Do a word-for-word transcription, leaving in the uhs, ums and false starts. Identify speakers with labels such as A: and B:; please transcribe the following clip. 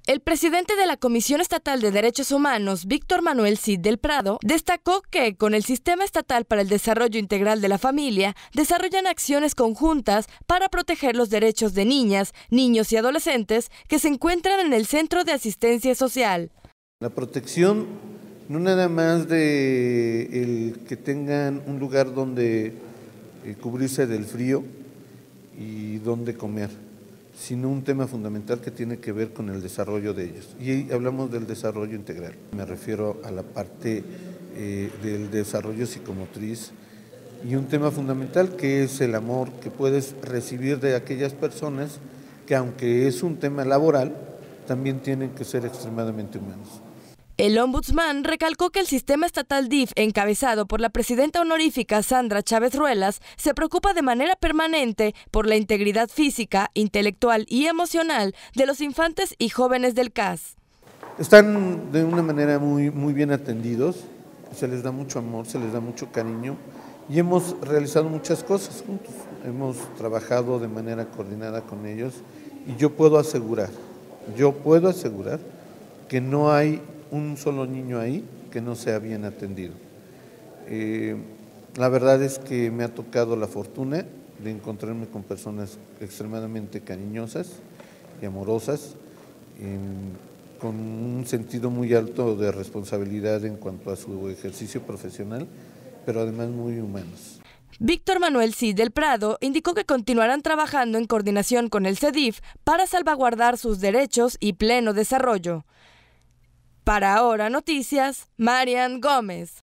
A: El presidente de la Comisión Estatal de Derechos Humanos, Víctor Manuel Cid del Prado, destacó que con el Sistema Estatal para el Desarrollo Integral de la Familia desarrollan acciones conjuntas para proteger los derechos de niñas, niños y adolescentes que se encuentran en el Centro de Asistencia Social.
B: La protección no nada más de el que tengan un lugar donde eh, cubrirse del frío y donde comer, sino un tema fundamental que tiene que ver con el desarrollo de ellos. Y hablamos del desarrollo integral. Me refiero a la parte eh, del desarrollo psicomotriz y un tema fundamental que es el amor que puedes recibir de aquellas personas que, aunque es un tema laboral, también tienen que ser extremadamente humanos.
A: El ombudsman recalcó que el sistema estatal D I F, encabezado por la presidenta honorífica Sandra Chávez Ruelas, se preocupa de manera permanente por la integridad física, intelectual y emocional de los infantes y jóvenes del C A S.
B: Están de una manera muy, muy bien atendidos, se les da mucho amor, se les da mucho cariño y hemos realizado muchas cosas juntos. Hemos trabajado de manera coordinada con ellos y yo puedo asegurar, yo puedo asegurar que no hay un solo niño ahí que no sea bien atendido. Eh, la verdad es que me ha tocado la fortuna de encontrarme con personas extremadamente cariñosas y amorosas, en, con un sentido muy alto de responsabilidad en cuanto a su ejercicio profesional, pero además muy humanos.
A: Víctor Manuel Cid del Prado indicó que continuarán trabajando en coordinación con el C E D I F para salvaguardar sus derechos y pleno desarrollo. Para Ahora Noticias, Marian Gómez.